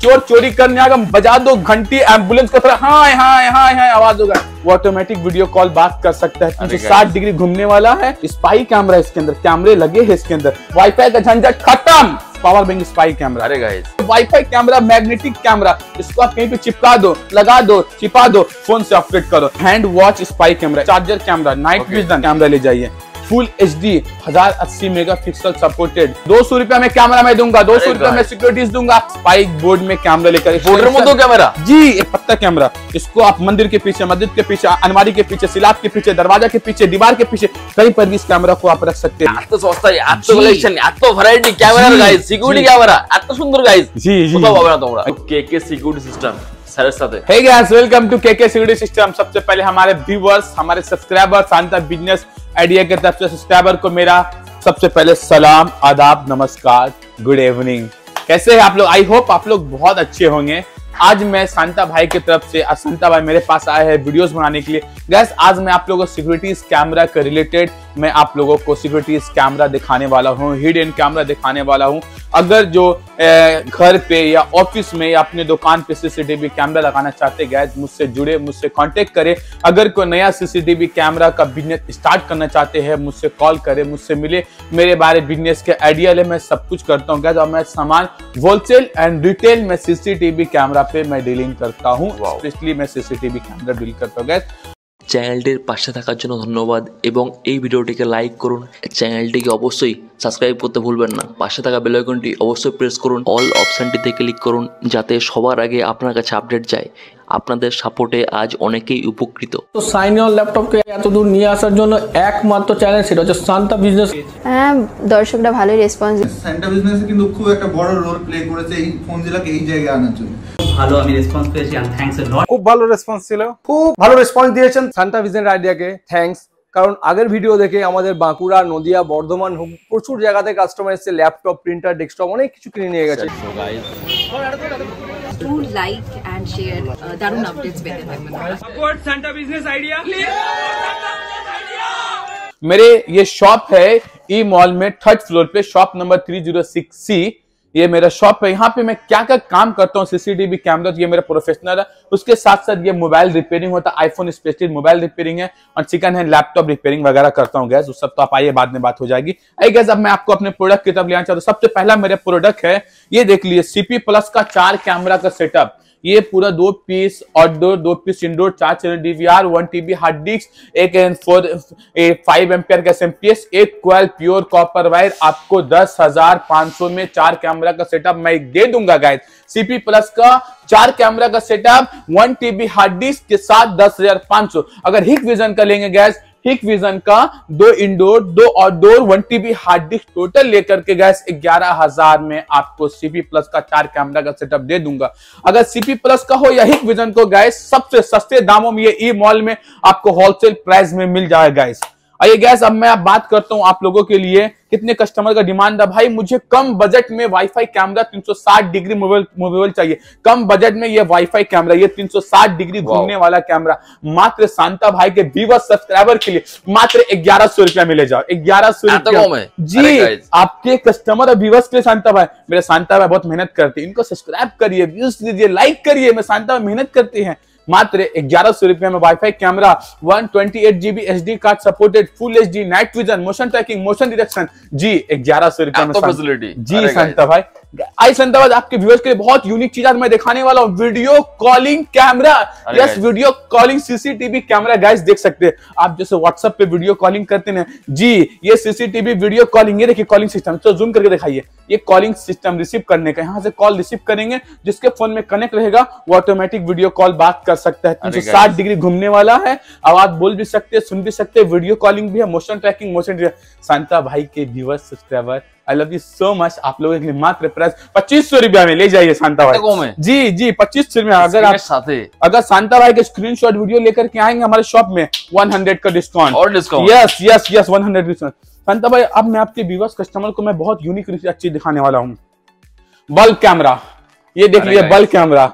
चोर चोरी करने आएगा, बजा दो घंटी, एम्बुलेंस का थोड़ा हाँ हाँ हाँ हाँ आवाज होगा, वो ऑटोमेटिक वीडियो कॉल बात कर सकता है। 360 डिग्री घूमने वाला है, स्पाई कैमरा इसके अंदर, कैमरे लगे हैं इसके अंदर, वाईफाई का झंझट खत्म, पावर बैंक स्पाई कैमरा। अरे guys, wifi camera, magnetic camera, इसको आप कहीं पे चिपका दो, लगा दो, छिपा दो, फोन से ऑपरेट करो। Hand watch spy camera, charger camera, night vision camera ले जाइए, फुल HD 1080 मेगापिक्सल सपोर्टेड। 200 रुपया में कैमरा मैं दूंगा, 200 रुपया में सिक्योरिटीज दूंगा। स्पाइक बोर्ड में कैमरा लेकर, बॉर्डर में दो कैमरा जी, एक पत्ता कैमरा, इसको आप मंदिर के पीछे, मस्जिद के पीछे, अलमारी के पीछे, सिलाब के पीछे, दरवाजा के पीछे, दीवार के पीछे, कहीं पर भी इस कैमरा को आप रख सकते हैं। तो सस्ता है, এত কালেকশন, এত ভ্যারাইটি ক্যামেরার গাইস, সিকিউরিটি ক্যামেরা এত সুন্দর গাইস। जी जी, কোথাও পাবে না তোমরা। কেকে সিকিউরিটি সিস্টেম স্যারের সাথে। Hey guys, welcome to KK security system. सबसे पहले हमारे व्यूअर्स, हमारे सब्सक्राइबर, शांता बिजनेस आइडिया के तरफ से सब्सक्राइबर को मेरा सबसे पहले सलाम, आदाब, नमस्कार, गुड इवनिंग। कैसे हैं आप लोग? आई होप आप लोग बहुत अच्छे होंगे। आज मैं शांता भाई की तरफ से, शांता भाई मेरे पास आए हैं वीडियोस बनाने के लिए। गैस, आज मैं आप लोगों को सिक्योरिटी कैमरा के रिलेटेड मैं आप लोगों को सिक्योरिटी कैमरा दिखाने वाला हूँ, हिडन कैमरा दिखाने वाला हूँ। अगर जो घर पे या ऑफिस में या अपने दुकान पे सीसीटीवी कैमरा लगाना चाहते, गैस मुझसे जुड़े, मुझसे कांटेक्ट करें। अगर कोई नया सीसीटीवी कैमरा का बिजनेस स्टार्ट करना चाहते हैं, मुझसे कॉल करें, मुझसे मिले, मेरे बारे बिजनेस के आइडिया ले, मैं सब कुछ करता हूँ गैस। और मैं सामान होलसेल एंड रिटेल में सीसीटीवी कैमरा पे मैं डीलिंग करता हूँ, स्पेशली मैं सीसीटीवी कैमरा डील करता हूँ गैस। চ্যানেলটির পাশে থাকার জন্য ধন্যবাদ এবং এই ভিডিওটিকে লাইক করুন। চ্যানেলটিকে অবশ্যই সাবস্ক্রাইব করতে ভুলবেন না। পাশে থাকা বেল আইকনটি অবশ্যই প্রেস করুন, অল অপশনটিতে ক্লিক করুন যাতে সবার আগে আপনার কাছে আপডেট যায়। আপনাদের সাপোর্টে আজ অনেকেই উপকৃত। তো সাইন অন ল্যাপটপকে এত দূর নিয়ে আসার জন্য একমাত্র চ্যানেল, সেটা হচ্ছে শান্তা বিজনেস। হ্যাঁ, দর্শকরা ভালোই রেসপন্স। শান্তা বিজনেসে কিন্তু খুব একটা বড় রোল প্লে করেছে এই ফোন জেলাকে এই জায়গায় আনার জন্য। ভালো আমি রেসপন্স পেয়েছি, এন্ড থ্যাঙ্কস এ লট। খুব ভালো রেসপন্স ছিল, খুব ভালো রেসপন্স দিয়েছেন শান্তা বিজনেস আইডিয়াকে, থ্যাঙ্কস। কারণ আগের ভিডিও দেখে আমাদের বাঁকুড়া, নদিয়া, বর্ধমান প্রচুর জায়গাতে কাস্টমার এসেছে, ল্যাপটপ, প্রিন্টার, ডেস্কটপ অনেক কিছু কিনে নিয়ে গেছে। Do like and share দারুণ আপডেটস পেতে থাকবেন। Support Shanta business idea. मेरे ये शॉप है ई मॉल में 3rd फ्लोर पे, शॉप नंबर 306C। ये मेरा शॉप है। यहाँ पे मैं क्या क्या काम करता हूँ, सीसीटीवी कैमरा, ये मेरा प्रोफेशनल है। उसके साथ साथ ये मोबाइल रिपेयरिंग होता है, आईफोन स्पेशली मोबाइल रिपेयरिंग है, और सेकंड हैंड लैपटॉप रिपेयरिंग वगैरह करता हूँ गैस। उस सब तो आप आइए, बाद में बात हो जाएगी। आई गैस, अब मैं आपको अपने प्रोडक्ट की तरफ ले आना चाहता हूँ। सबसे पहला मेरा प्रोडक्ट है, ये देख लीजिए, CP प्लस का 4 कैमरा का सेटअप। ये पूरा 2 piece outdoor, 2 piece indoor, 4 channel DVR, 1 TB hard disk, एक 5 एम्पियर का SMPS, एक क्वाल प्योर कॉपर वायर। आपको 10,500 में 4 कैमरा का सेटअप मैं दे दूंगा गाइस। CP प्लस का 4 कैमरा का सेटअप, 1 TB हार्ड डिस्क के साथ 10,500। अगर हिक विजन का लेंगे गैस, हिक विजन का 2 indoor, 2 outdoor, 1 TB hard disk total लेकर के गैस 11,000 में आपको CP प्लस का 4 कैमरा का सेटअप दे दूंगा। अगर CP प्लस का हो या हिक विजन को गैस, सबसे सस्ते दामों में ये ई मॉल में आपको होलसेल प्राइस में मिल जाएगा गैस। आइए गैस, अब मैं बात करता हूं आप लोगों के लिए, कितने कस्टमर का डिमांड है भाई, मुझे कम बजट में वाईफाई कैमरा 360 डिग्री मूवेबल चाहिए। कम बजट में ये वाईफाई कैमरा, ये 360 डिग्री घूमने वाला कैमरा मात्र शांता भाई के व्यूअर्स सब्सक्राइबर के लिए मात्र 1100 रुपया मिले जाओ। 1100 रुपया जी, आपके कस्टमर और व्यूअर्स के लिए। शांता भाई, मेरे शांता भाई बहुत मेहनत करते हैं, इनको सब्सक्राइब करिए, व्यूज दीजिए, लाइक करिए। मैं शांता भाई मेहनत करते हैं। मात्र 1100 रुपया में wifi camera, 128 GB SD card supported, full HD, night vision, motion tracking, motion detection जी, 1100 रुपया में फैसिलिटी जी। शांता भाई, आई शांता भाई, आपके व्यूअर्स के लिए बहुत यूनिक चीज आज मैं दिखाने वाला हूँ, video calling camera. Yes, video calling CCTV camera guys, देख सकते हैं आप जैसे व्हाट्सएप पे वीडियो कॉलिंग करते हैं जी, ये सीसीटीवी वीडियो कॉलिंग। ये देखिए कॉलिंग सिस्टम, तो जूम करके दिखाइए, ये कॉलिंग सिस्टम रिसीव करने का, यहाँ से कॉल रिसीव करेंगे, जिसके फोन में कनेक्ट रहेगा वो ऑटोमेटिक वीडियो कॉल बात कर सकता है। 360 डिग्री घूमने वाला है, आवाज बोल भी सकते हैं, सुन भी सकते हैं, वीडियो कॉलिंग भी है, मोशन ट्रैकिंग, मोशन। शांता भाई के viewers subscriber, I love you so much. आप लोगों के लिए मात्र प्राइस 2500 रुपया में ले जाइए शांता भाई जी जी, 2500 रुपया। अगर शांता भाई के स्क्रीनशॉट वीडियो लेकर के आएंगे हमारे शॉप में, 100 का डिस्काउंट और discount. Yes yes yes, 100 discount. Shanta भाई, अब मैं आपके व्यूअर्स कस्टमर को मैं बहुत यूनिक चीज दिखाने वाला हूँ, बल्ब कैमरा। ये देख लीजिए bulb camera,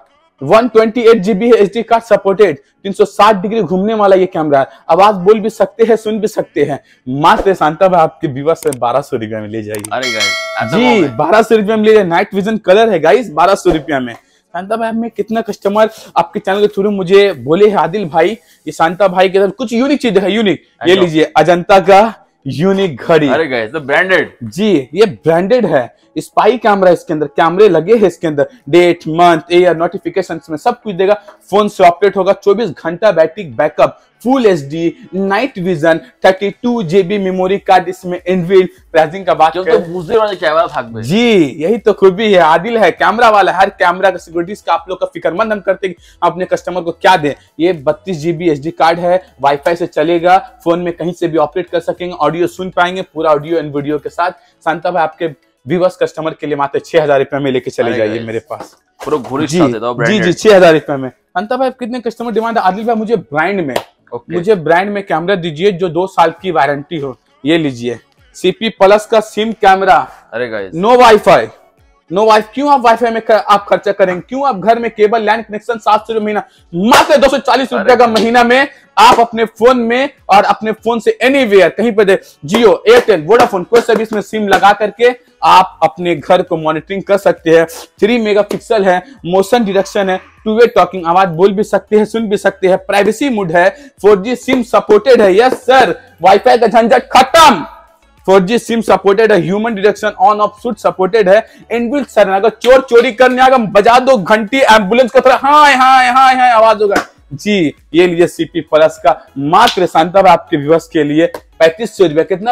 128 GB SD card supported, 360 degree घूमने वाला ये कैमरा है। आवाज बोल भी सकते हैं, सुन भी सकते हैं। मात्र शांता भाई आपके व्यूअर्स से 1200 रुपया में ले जाइए। अरे गाइस जी, 1200 रुपया में ले जाइए। नाइट विजन कलर है गाइस, 1200 रुपया में। शांता भाई में कितना कस्टमर आपके चैनल के थ्रू मुझे बोले हैं आदिल भाई ये शांता भाई के साथ कुछ यूनिक चीज है, यूनिक। ये लीजिए अजंता का यूनिक घड़ी। अरे गाइस तो ब्रांडेड जी, ये ब्रांडेड है। स्पाई कैमरा इसके अंदर, कैमरे लगे हैं इसके अंदर, डेट, मंथ, ईयर, नोटिफिकेशंस में सब कुछ देगा। फोन से ऑपरेट होगा, 24 घंटा battery backup, full HD, night vision, 32 GB memory card इसमें इनबिल्ट। प्राइसिंग का बात तो बुझते वाले कैमरा থাকবে जी, यही तो खूबी है। आदिल है कैमरा वाला, हर कैमरा का सिक्योरिटीज का आप लोग का फिक्रमंद हम करते हैं अपने कस्टमर को क्या दें। ये 32 GB एचडी कार्ड है, वाईफाई से चलेगा, फोन में कहीं से भी ऑपरेट कर सकेंगे, ऑडियो सुन पाएंगे पूरा ऑडियो एंड वीडियो के साथ। शांता भाई आपके व्यूअर्स कस्टमर के लिए मात्र 6000 रुपए में लेके चले जाइए मेरे पास। पूरा घड़ी जी साथ दो ब्रांडेड। जी 6000 रुपए में। शांता भाई कितने कस्टमर डिमांड है? आदिल भाई मुझे ब्रांड में मुझे ब्रांड में कैमरा दीजिए जो 2 साल की वारंटी हो। ये लीजिए CP प्लस का सिम कैमरा। अरे guys no wifi, no wifi. क्यों आप वाईफाई में आप खर्चा करेंगे? क्यों आप घर में केबल लैंड कनेक्शन 700 रुपए महीना, मात्र 240 रुपए का महीना में आप अपने फोन में और अपने फोन से एनीवेयर कहीं पे दे, जियो, एयरटेल, वोडाफोन, कोई सा भी इसमें सिम लगा करके आप अपने घर को मॉनिटरिंग कर सकते हैं। 3 मेगापिक्सल है, मोशन डिटेक्शन है, 2 वे टॉकिंग, आवाज बोल भी सकते हैं, सुन भी सकते हैं, प्राइवेसी मोड है, 4G सिम सपोर्टेड है। यस सर, वाईफाई का झंझट खत्म। 4G सिम सपोर्टेड है, human detection on off suit supported है, इनबिल्ट सर अगर चोर चोरी करने आएगा बजा दो घंटी, एम्बुलेंस का थोड़ा हाय हाय हाय हाय आवाज होगा। जी ये लीजिए CP प्लस का मात्र शांता भाई आपके व्यूअर्स के लिए 3500 रुपया। कितना?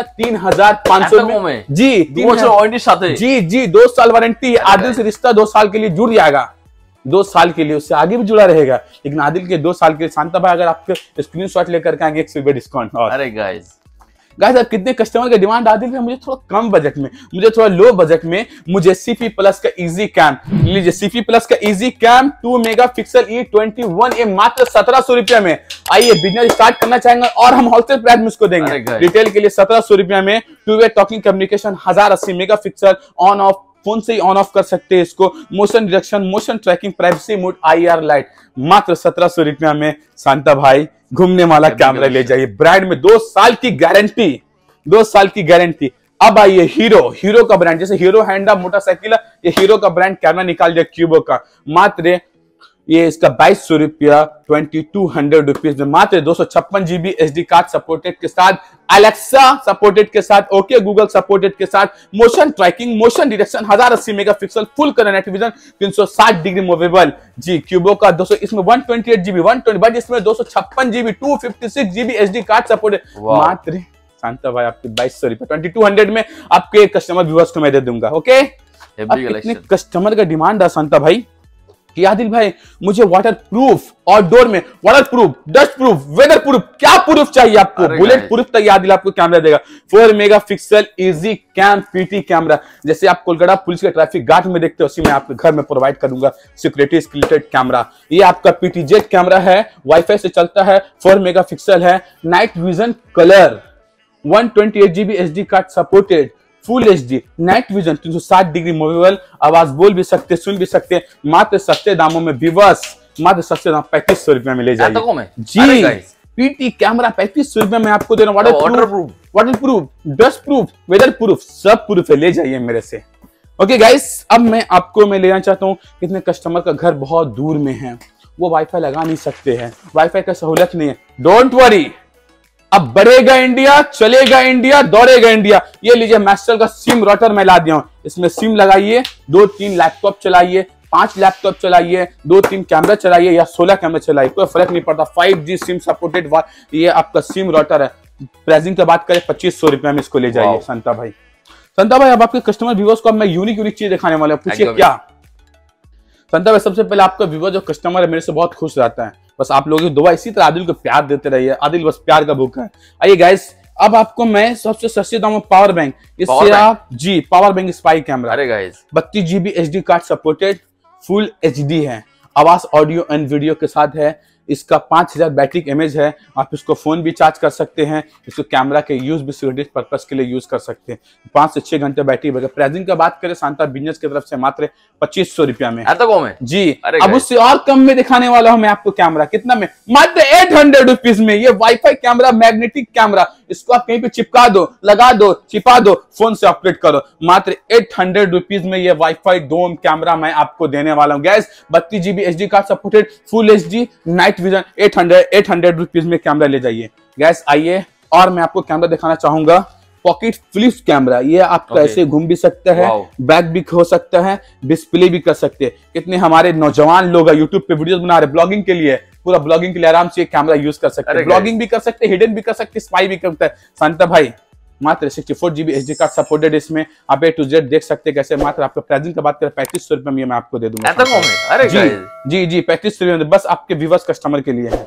3500 में जी, 2 বছর ওয়ারেंटी साथ है। जी 2 साल वारंटी। आदिल से रिश्ता 2 साल के लिए जुड़ जाएगा, 2 साल के लिए, उससे आगे भी जुड़ा रहेगा। लेकिन आदिल के 2 साल के लिए शांता भाई अगर आपके स्क्रीनशॉट लेकर के आएंगे 100 रुपये डिस्काउंट। और अरे गाइस अब कितने कस्टमर का डिमांड आदिल है? मुझे थोड़ा कम बजट में, मुझे थोड़ा लो बजट में, मुझे CP प्लस का इजी कैम लीजिए। CP प्लस का इजी कैम 2 मेगापिक्सल E21 ये मात्र 1700 रुपया में। आइए बिजनेस स्टार्ट करना चाहेंगे और हम होलसेल प्राइस में उसको देंगे। रिटेल के लिए 1700 रुपया में 2 way talking communication 1080 megapixel, on off phone से ही ऑन ऑफ कर सकते हैं इसको, motion detection, motion tracking, privacy mode, IR light, मात्र 1700 रुपया में। शांता भाई घूमने वाला कैमरा ले जाइए, ब्रांड में 2 साल की गारंटी, 2 साल की गारंटी। अब आइए हीरो का ब्रांड, जैसे हीरो हैंडा मोटरसाइकिल, ये हीरो का ब्रांड कैमरा निकाल दिया क्यूबो का, मात्र ये इसका 2200 रुपया, 2200 रुपीज में, मात्र 256 GB SD कार्ड सपोर्टेड के साथ, अलेक्सा सपोर्टेड के साथ, ओके गूगल सपोर्टेड के साथ, motion tracking, motion detection, 1080 megapixel, full colour night vision, 360 degree movable. जी क्यूबो का 200, इसमें 128 GB 120, बट इसमें 256 GB 256 GB SD card supported. मात्र शांता भाई आपके 2200 रुपया, 2200 में आपके कस्टमर व्यूअर्स को मैं दे दूंगा। ओके कितने कस्टमर का डिमांड है शांता भाई कि आदिल भाई मुझे वाटर प्रूफ, आउटडोर में waterproof, dustproof, weatherproof, क्या प्रूफ चाहिए आपको? बुलेट प्रूफ तक आदिल आपको कैमरा देगा। 4 megapixel easy cam PT camera, जैसे आप कोलकाता पुलिस के ट्रैफिक गार्ड में देखते हो उसी में आपके घर में प्रोवाइड करूंगा सिक्योरिटी स्किलेटेड कैमरा। ये आपका PTZ कैमरा है, वाईफाई से चलता है, 4 मेगापिक्सल है, night vision colour, 128 GB SD card supported, full HD, night vision, 360 degree movable, आवाज बोल भी सकते, सुन भी सकते, मात्र सस्ते दामों में व्यूअर्स, मात्र सस्ते दाम 3500 रुपए में ले जाइए। जी PT कैमरा 3500 रुपए में आपको देना, waterproof, dustproof, weatherproof, सब प्रूफ है, ले जाइए मेरे से। ओके गाइस, अब मैं लेना चाहता हूँ कितने कस्टमर का घर बहुत दूर में है, वो वाईफाई लगा नहीं सकते हैं, वाईफाई का सहूलत नहीं है, डोंट वरी, अब बढ़ेगा इंडिया, चलेगा इंडिया, दौड़ेगा इंडिया। ये लीजिए मैस्टर का सिम राउटर मैं ला दिया हूं, इसमें सिम लगाइए, 2-3 लैपटॉप चलाइए, 5 लैपटॉप चलाइए, 2-3 कैमरा चलाइए या 16 कैमरा चलाइए, कोई फर्क नहीं पड़ता। 5G सिम सपोर्टेड ये आपका सिम राउटर है। प्राइसिंग की बात करें 2500 रुपया में इसको ले जाइए शांता भाई। शांता भाई अब आपके कस्टमर व्यूअर्स को अब मैं यूनिक चीज दिखाने वाला हूं, पूछिए क्या? शांता भाई सबसे पहले आपका व्यूअर जो कस्टमर है मेरे से बहुत खुश रहता है, बस आप लोगों की दुआ इसी तरह आदिल को प्यार देते रहिए, आदिल बस प्यार का भूखा है। आइए गाइस, अब आपको मैं सबसे सस्ते दाम में पावर बैंक, इससे आप जी पावर बैंक स्पाई कैमरा, अरे guys 32 GB SD card supported, full HD है, आवाज ऑडियो एंड वीडियो के साथ है, इसका 5000 बैटरी एमएच है। आप इसको फोन भी चार्ज कर सकते हैं, इसको कैमरा के यूज भी सिक्योरिटी पर्पस के लिए यूज कर सकते हैं। 5 से 6 घंटे बैटरी बैकअप। प्राइसिंग की बात करें शांता बिजनेस की तरफ से मात्र 2500 रुपया में। कम है जी। अरे अब उससे और कम में दिखाने वाला हूं मैं आपको कैमरा। कितना में? मात्र 800 रुपीज में ये वाईफाई कैमरा, मैग्नेटिक कैमरा। इसको आप कहीं पे चिपका दो, लगा दो, छिपा दो, फोन से ऑपरेट करो। मात्र 800 रुपीज में ये वाईफाई डोम कैमरा मैं आपको देने वाला हूं guys. 32 GB SD card supported, full HD, night vision. 800 rupees में कैमरा ले जाइए गैस। आइए और मैं आपको कैमरा दिखाना चाहूंगा। पॉकेट फ्लिप कैमरा, ये आपका ऐसे घूम भी सकता है, बैक भी हो सकता है, डिस्प्ले भी कर सकते हैं। कितने हमारे नौजवान लोग यूट्यूब पे वीडियोस बना रहे ब्लॉगिंग के लिए, पूरा ब्लॉगिंग के लिए आराम से कैमरा यूज कर सकते हैं। ब्लॉगिंग भी कर सकते हैं, हिडन भी कर सकते हैं, स्पाई भी करता है। शांता भाई मात्र 64 GB SD कार्ड सपोर्टेड। इसमें आप A to Z देख सकते हैं कैसे। मात्र आपको प्राइसिंग की बात करें 3500 रुपए में मैं आपको दे दूंगा। अरे जी 3500 रुपए बस आपके व्यूअर्स कस्टमर के लिए है।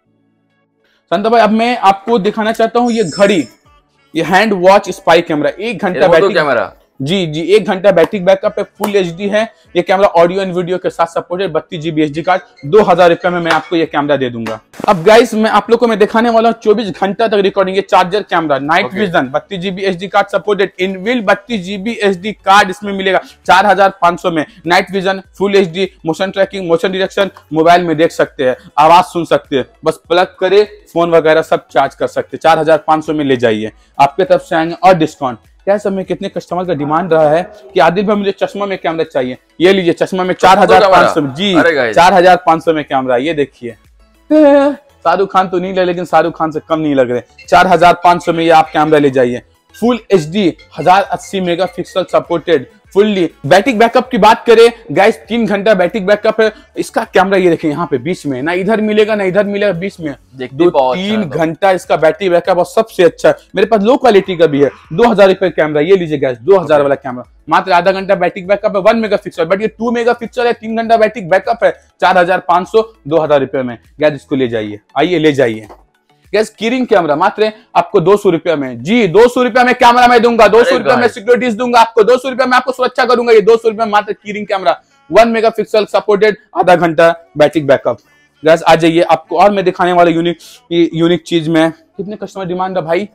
शांता भाई अब मैं आपको दिखाना चाहता हूँ ये घड़ी, ये हैंड वॉच स्पाई कैमरा। 1 घंटा बैटरी कैमरा। जी 1 घंटा बैटरी बैकअप है, फुल HD है ये कैमरा, ऑडियो एंड वीडियो के साथ सपोर्टेड। 32 GB SD कार्ड 2000 रुपए में मैं आपको ये कैमरा दे दूंगा। अब गाइस मैं आप लोग को मैं दिखाने वाला हूँ 24 घंटा तक रिकॉर्डिंग, ये charger camera, night vision, 32 GB SD card supported, inbuilt 32 GB SD card इसमें मिलेगा 4500 में। Night vision, full HD, motion tracking, motion detection, mobile में देख सकते हैं, आवाज सुन सकते हैं, बस प्लग करे फोन वगैरह सब चार्ज कर सकते हैं। 4500 में ले जाइए। आपके तरफ से आएंगे और डिस्काउंट। क्या समय कितने कस्टमर का डिमांड रहा है कि आदिल भाई मुझे चश्मा में कैमरा चाहिए, ये लीजिए चश्मा में 4500 में। जी 4500 में कैमरा, ये देखिए। शाहरुख खान तो नहीं लगे लेकिन शाहरुख खान से कम नहीं लग रहे। 4500 में ये आप कैमरा ले जाइए। Full HD 1080 megapixel supported, fully. Battery backup की बात करें गाइस 3 घंटा बैटरी बैकअप है इसका कैमरा। ये देखिए यहाँ पे बीच में, ना इधर मिलेगा ना इधर मिलेगा, बीच में 2-3 घंटा इसका बैटरी बैकअप। और सबसे अच्छा मेरे पास लो क्वालिटी का भी है, 2000 रुपए कैमरा। ये लीजिए गाइस 2000 वाला कैमरा, मात्र आधा घंटा बैटरी बैकअप है, 1 मेगापिक्सल, बट ये 2 मेगापिक्सल है, 3 घंटा बैटरी बैकअप है। 4500 2000 रुपए में गैस इसको ले जाइए। आइए ले जाइए गैस। कीरिंग कैमरा मात्र आपको 200 रुपया में। जी 200 रुपया में कैमरा मैं दूंगा, 200 रुपया में सिक्योरिटीज दूंगा आपको, 200 रुपया में आपको सुरक्षा करूंगा। ये 200 रुपया मात्र कीरिंग कैमरा, 1 मेगापिक्सल सपोर्टेड, आधा घंटा बैटरी बैकअप। गैस आ जाइए, आपको और मैं दिखाने वाला यूनिक चीज में। कितने कस्टमर डिमांड है भाई।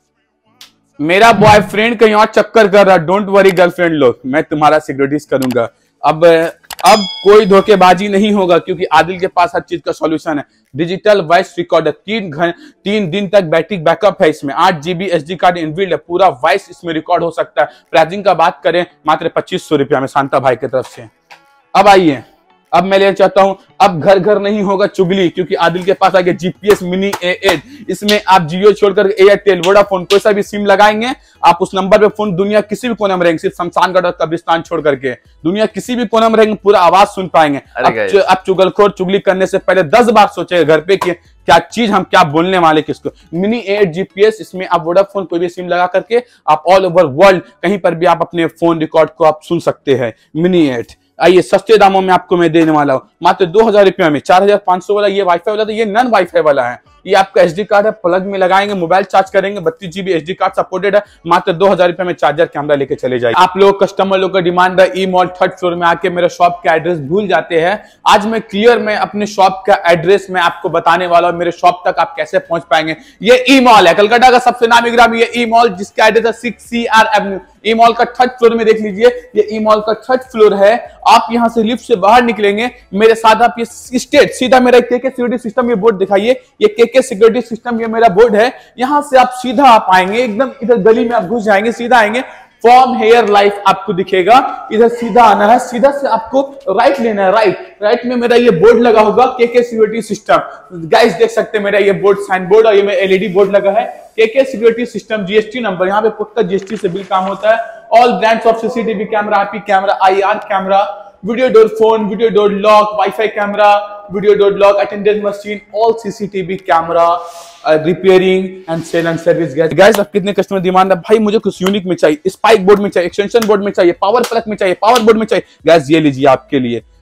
मेरा बॉयफ्रेंड कहीं और चक्कर कर रहा, डोंट वरी गर्लफ्रेंड लोग, मैं तुम्हारा सिक्योरिटीज करूंगा। अब कोई धोखेबाजी नहीं होगा क्योंकि आदिल के पास हर चीज का सॉल्यूशन है। डिजिटल वॉइस रिकॉर्डर, 3 दिन तक बैटरी बैकअप है इसमें। 8 GB SD कार्ड इनबिल्ट है, पूरा वॉइस इसमें रिकॉर्ड हो सकता है। प्राइसिंग का बात करें मात्र 2500 रुपया में शांता भाई की तरफ से। अब आइए, अब मैं लेना चाहता हूं, अब घर घर नहीं होगा चुगली क्योंकि आदिल के पास आ गया GPS मिनी A8। इसमें आप जियो छोड़कर एयरटेल, वोडाफोन कोई सा भी सिम लगाएंगे, आप उस नंबर पे फोन दुनिया किसी भी कोने में रहेंगे, सिर्फ शमशानगढ़ और कब्रिस्तान छोड़ करके दुनिया किसी भी कोने में रहेंगे, पूरा आवाज सुन पाएंगे। अब चुगलखोर चुगली करने से पहले 10 बार सोचे घर पे कि क्या चीज हम क्या बोलने वाले किसको। मिनी A8 GPS, इसमें आप वोडाफोन कोई भी सिम लगा करके आप ऑल ओवर वर्ल्ड कहीं पर भी आप अपने फोन रिकॉर्ड को आप सुन सकते हैं। मिनी A8 आइए सस्ते दामों में आपको मैं देने वाला हूं, मात्र 2000 रुपया में। 4500 वाला ये वाईफाई वाला, तो ये नॉन वाईफाई वाला है। ये आपका SD कार्ड है, प्लग में लगाएंगे, मोबाइल चार्ज करेंगे, 32 GB SD कार्ड सपोर्टेड है। मात्र 2000 रुपए में चार्जर कैमरा लेके चले जाइए। आप लोग कस्टमर लोग का डिमांड है ई मॉल 3rd फ्लोर में आके मेरे शॉप का एड्रेस भूल जाते हैं। आज मैं क्लियर में अपने शॉप का एड्रेस मैं आपको बताने वाला हूं, मेरे शॉप तक आप कैसे पहुंच पाएंगे। ये ई मॉल है, कलकत्ता का सबसे नामी ग्रामी ये ई मॉल, जिसका एड्रेस है 6 CR एवेन्यू। ई मॉल का 3rd फ्लोर में देख लीजिए, ये ई मॉल का 3rd फ्लोर है। आप यहां से लिफ्ट से बाहर निकलेंगे, मेरे साथ आप ये स्टेट सीधा मेरा केके सिक्योरिटी सिस्टम ये बोर्ड दिखाइए, ये केके सिक्योरिटी सिस्टम ये मेरा बोर्ड है। यहां से आप सीधा आप आएंगे, एकदम इधर गली में आप घुस जाएंगे, सीधा आएंगे, फॉर्म हेयर लाइफ आपको दिखेगा, इधर सीधा आना है, सीधा से आपको राइट लेना है। राइट में मेरा ये बोर्ड लगा होगा केके सिक्योरिटी सिस्टम। गाइस देख सकते हैं मेरा ये बोर्ड, साइन बोर्ड, और ये में LED बोर्ड लगा है, KK security system, GST number, यहाँ पे पक्का GST से बिल काम होता है। All brands of CCTV camera, IP camera, IR camera, video door phone, video door lock, wifi camera, video door lock, attendance machine, all CCTV camera, repairing and sale and service. Guys अब कितने customer demand है भाई, मुझे कुछ unique में चाहिए, spike board में चाहिए, एक्सटेंशन बोर्ड में चाहिए, पावर प्लग में चाहिए, पावर बोर्ड में चाहिए। गाइस ये लीजिए आपके लिए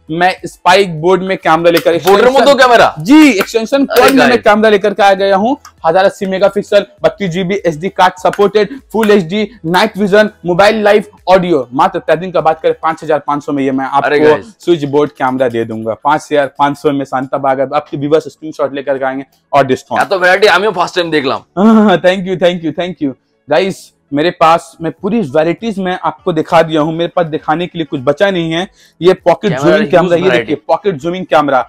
मैं स्पाइक बोर्ड में कैमरा लेकर बॉर्डर में तो कैमरा जी एक्सटेंशन कॉर्ड में मैं कैमरा लेकर के आ गया हूँ। 1080 megapixel 32 GB SD card supported, full HD, night vision, mobile live audio. मात्र प्राइसिंग का बात करें 5500 में ये मैं आपको स्विच बोर्ड कैमरा दे दूंगा। 5500 में शांता बागर आपके व्यूअर्स स्क्रीनशॉट लेकर आएंगे और डिस्काउंट। तो वैरायटी हम फर्स्ट टाइम देख ला। Thank you guys. मेरे पास मैं पूरी वैरायटीज में आपको दिखा दिया हूं, मेरे पास दिखाने के लिए कुछ बचा नहीं है। ये पॉकेट जूमिंग कैमरा, ये देखिए pocket zooming camera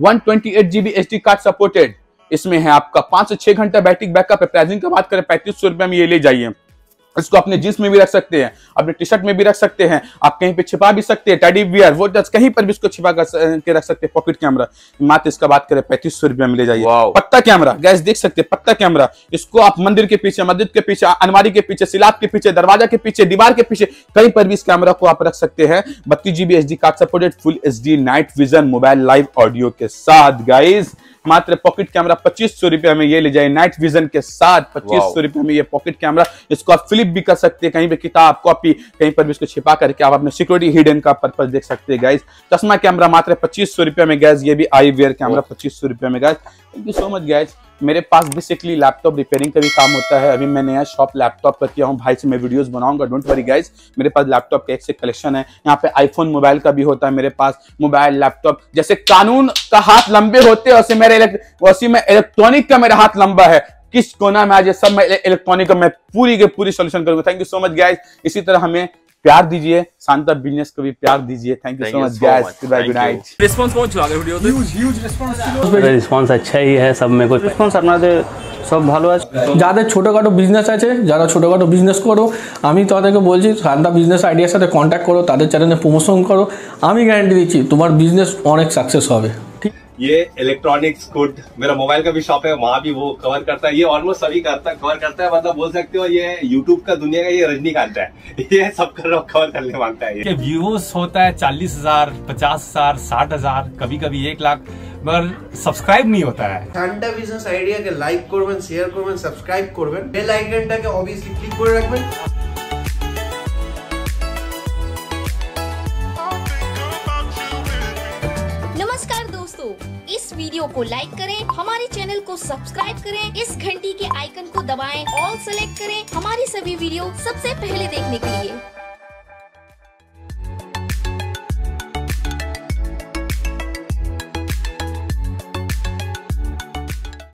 128 GB SD card supported. इसमें है आपका 5 से 6 घंटा बैटरी बैकअप है। प्राइसिंग का बात करें 3500 रुपए में ये ले जाइए। इसको अपने जींस में भी रख सकते हैं, अपने टी शर्ट में भी रख सकते हैं, आप कहीं पे छिपा भी सकते हैं, टेडी बियर वो कहीं पर भी इसको छिपा के रख सकते हैं। पॉकेट कैमरा मात्र इसका बात करें 3500 रुपए में ले जाइए। पत्ता कैमरा गैस देख सकते हैं, पत्ता कैमरा इसको आप मंदिर के पीछे, मस्जिद के पीछे, अलमारी के पीछे, सिलाब के पीछे, दरवाजा के पीछे, दीवार के पीछे, कहीं पर भी इस कैमरा को आप रख सकते हैं। 32 GB SD card supported, full HD, night vision, mobile live audio के साथ। गाइस मात्र पॉकेट कैमरा 2500 रुपए में ये ले जाए, नाइट विजन के साथ 2500 रुपए में ये पॉकेट कैमरा। इसको आप फ्लिप भी कर सकते हैं, कहीं पे किताब कॉपी कहीं पर भी इसको छिपा करके आप अपने सिक्योरिटी हिडन का पर्पस देख सकते हैं। गाइस चश्मा कैमरा मात्र 2500 रुपए में। गैस ये भी आई वेयर कैमरा 2500 रुपए में। Guys thank you so much guys. मेरे पास बेसिकली लैपटॉप रिपेयरिंग का भी काम होता है। अभी मैं नया शॉप लैपटॉप का किया हूँ, भाई से मैं वीडियोस बनाऊंगा, डोंट वरी गाइस। मेरे पास लैपटॉप का एक से कलेक्शन है। यहाँ पे आईफोन मोबाइल का भी होता है मेरे पास। मोबाइल लैपटॉप जैसे कानून का हाथ लंबे होते हैं वैसे में इलेक्ट्रॉनिक का मेरा हाथ लंबा है। किस कोना में आज ये सब मैं इलेक्ट्रॉनिक का मैं पूरी के पूरी सोल्यूशन करूंगा। Thank you so much guys. इसी तरह हमें प्यार दीजिए, शांता बिजनेस को भी प्यार दीजिए। Thank you so much guys. Good night. Response पहुंच चुका है वीडियो तो ह्यूज रिस्पांस रिस्पांस अच्छा ही है, सब में कोई रिस्पांस আপনাদের সব ভালো আছে। যাদের ছোটখাটো বিজনেস আছে, যারা ছোটখাটো বিজনেস করো, আমি তাদেরকে বলছি শান্তা বিজনেস আইডিয়ার সাথে কন্ট্যাক্ট করো, তাদের চ্যানেলে প্রমোশন করো। আমি গ্যারান্টি দিচ্ছি তোমার বিজনেস অনেক সাকসেস হবে। ঠিক ये इलेक्ट्रॉनिक्स गुड, मेरा मोबाइल का भी शॉप है, वहाँ भी वो कवर करता है। ये ऑलमोस्ट सभी कवर करता है, मतलब बोल सकते हो ये यूट्यूब का दुनिया का ये रजनीकांत है, ये सब कवर करने मांगता है। ये व्यूज होता है 40,000, 50,000, 60,000, कभी कभी 1 लाख, मगर सब्सक्राइब नहीं होता है। शांता बिजनेस आइडिया के लाइक करबें, शेयर करबें, सब्सक्राइब करबें, बेल आइकनटाके ऑब्वियसली क्लिक করে রাখবেন। नमस्कार दोस्तों, इस वीडियो को लाइक करें, हमारे चैनल को सब्सक्राइब करें, इस घंटी के आइकन को दबाएं, ऑल सेलेक्ट करें हमारी सभी वीडियो सबसे पहले देखने के लिए।